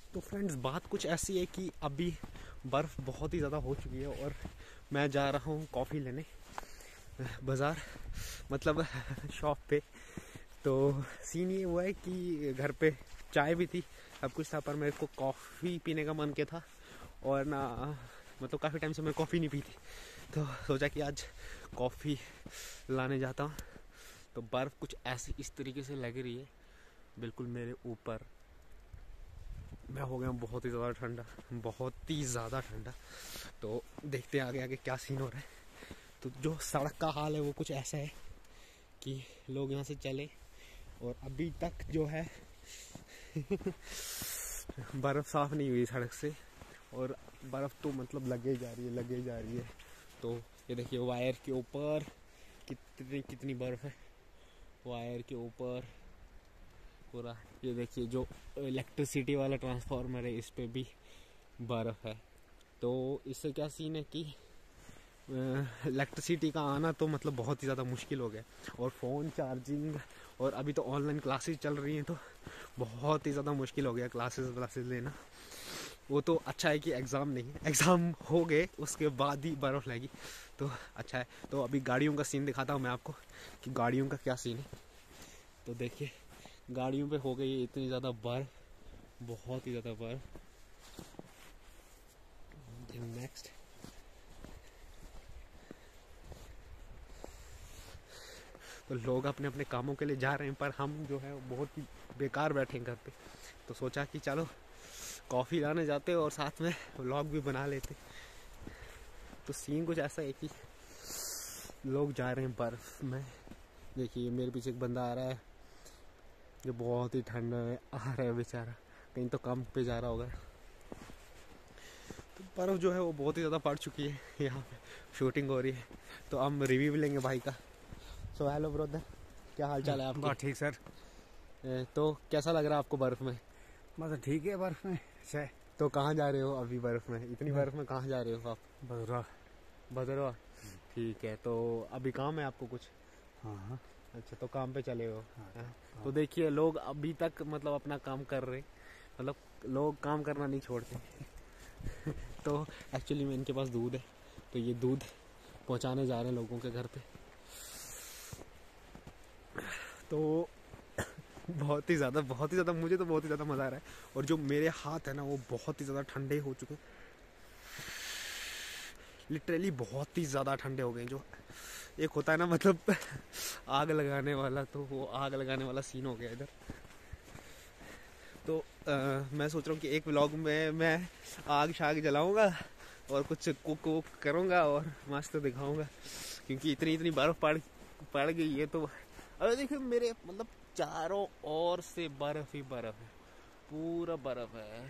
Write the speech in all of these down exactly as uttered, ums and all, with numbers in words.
तो फ्रेंड्स बात कुछ ऐसी है कि अभी बर्फ़ बहुत ही ज़्यादा हो चुकी है और मैं जा रहा हूँ कॉफ़ी लेने बाज़ार, मतलब शॉप पे। तो सीन ये हुआ है कि घर पे चाय भी थी, अब कुछ था, पर मेरे को कॉफ़ी पीने का मन किया था और ना मतलब काफ़ी टाइम से मैं कॉफ़ी नहीं पी थी, तो सोचा कि आज कॉफ़ी लाने जाता हूँ। तो बर्फ़ कुछ ऐसी इस तरीके से लग रही है बिल्कुल मेरे ऊपर। मैं हो गया बहुत ही ज़्यादा ठंडा, बहुत ही ज़्यादा ठंडा। तो देखते हैं आगे आगे क्या सीन हो रहा है। तो जो सड़क का हाल है वो कुछ ऐसा है कि लोग यहाँ से चले और अभी तक जो है बर्फ़ साफ़ नहीं हुई सड़क से, और बर्फ़ तो मतलब लगे जा रही है लगे जा रही है। तो ये देखिए वायर के ऊपर कितनी कितनी बर्फ़ है, वायर के ऊपर पूरा। ये देखिए जो इलेक्ट्रिसिटी वाला ट्रांसफार्मर है इस पे भी बर्फ़ है। तो इससे क्या सीन है कि इलेक्ट्रिसिटी का आना तो मतलब बहुत ही ज़्यादा मुश्किल हो गया, और फ़ोन चार्जिंग, और अभी तो ऑनलाइन क्लासेस चल रही हैं तो बहुत ही ज़्यादा मुश्किल हो गया क्लासेस क्लासेस लेना। वो तो अच्छा है कि एग्ज़ाम नहीं है, एग्ज़ाम हो गए उसके बाद ही बर्फ़ लगी तो अच्छा है। तो अभी गाड़ियों का सीन दिखाता हूँ मैं आपको कि गाड़ियों का क्या सीन है। तो देखिए गाड़ियों पे हो गई है इतनी ज़्यादा बर्फ़, बहुत ही ज़्यादा बर्फ़। नेक्स्ट तो लोग अपने अपने कामों के लिए जा रहे हैं, पर हम जो है बहुत ही बेकार बैठे हैं घर पे। तो सोचा कि चलो कॉफ़ी लाने जाते और साथ में व्लॉग भी बना लेते। तो सीन कुछ ऐसा है कि लोग जा रहे हैं बर्फ़ में। देखिए मेरे पीछे एक बंदा आ रहा है जो बहुत ही ठंड में आ रहा है बेचारा, कहीं तो काम पे जा रहा होगा। तो बर्फ़ जो है वो बहुत ही ज़्यादा पड़ चुकी है, यहाँ पे शूटिंग हो रही है तो हम रिव्यू भी लेंगे भाई का। सो हेलो ब्रदर, क्या हाल चाल है आपके? बहुत ठीक सर। ए, तो कैसा लग रहा है आपको बर्फ़ में? मतलब ठीक है बर्फ में अच्छा है। तो कहाँ जा रहे हो अभी बर्फ़ में, इतनी बर्फ़ में कहाँ जा रहे हो आप? बदरा। भद्रवा, ठीक है। तो अभी काम है आपको कुछ? हाँ हाँ अच्छा, तो काम पे चले हो? हाँ, हाँ। हाँ। तो देखिए लोग अभी तक मतलब अपना काम कर रहे, मतलब लोग काम करना नहीं छोड़ते तो एक्चुअली में इनके पास दूध है, तो ये दूध पहुंचाने जा रहे हैं लोगों के घर पे। तो बहुत ही ज़्यादा बहुत ही ज़्यादा मुझे तो बहुत ही ज़्यादा मज़ा आ रहा है, और जो मेरे हाथ है ना वो बहुत ही ज़्यादा ठंडे हो चुके हैं, लिटरली बहुत ही ज़्यादा ठंडे हो गए। जो एक होता है ना मतलब आग लगाने वाला, तो वो आग लगाने वाला सीन हो गया इधर। तो आ, मैं सोच रहा हूँ कि एक व्लॉग में मैं आग शाग जलाऊंगा और कुछ कुक वुक करूँगा और मस्त दिखाऊंगा, क्योंकि इतनी इतनी बर्फ़ पड़ पड़ गई है। तो अरे देखिए मेरे मतलब चारों ओर से बर्फ़ ही बर्फ़ है, पूरा बर्फ़ है।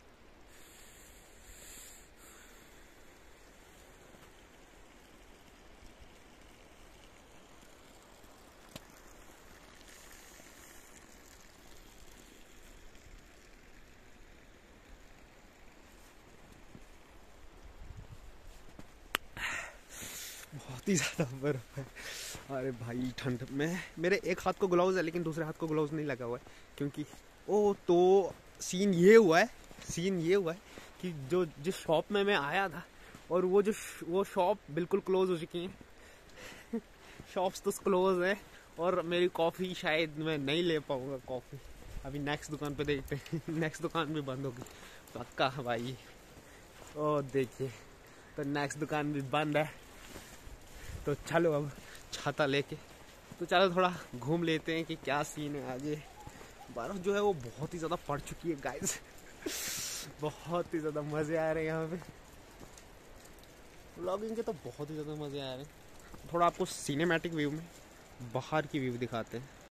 बहुत ही ज़्यादा बर्फ़ है। अरे भाई ठंड में मेरे एक हाथ को ग्लव्स है लेकिन दूसरे हाथ को ग्लव्स नहीं लगा हुआ है, क्योंकि ओ तो सीन ये हुआ है सीन ये हुआ है कि जो जिस शॉप में मैं आया था, और वो जो वो शॉप बिल्कुल क्लोज हो चुकी है शॉप्स तो क्लोज है, और मेरी कॉफ़ी शायद मैं नहीं ले पाऊँगा कॉफ़ी। अभी नेक्स्ट दुकान पे देखते हैं नेक्स्ट दुकान भी बंद होगी पक्का भाई। ओ देखिए तो नेक्स्ट दुकान भी बंद है, तो चलो अब छाता लेके तो चलो थोड़ा घूम लेते हैं कि क्या सीन है आगे। बर्फ़ जो है वो बहुत ही ज़्यादा पड़ चुकी है गाइस बहुत ही ज़्यादा मज़े आ रहे हैं यहाँ पे, व्लॉगिंग के तो बहुत ही ज़्यादा मज़े आ रहे हैं। थोड़ा आपको सिनेमैटिक व्यू में बाहर की व्यू दिखाते हैं।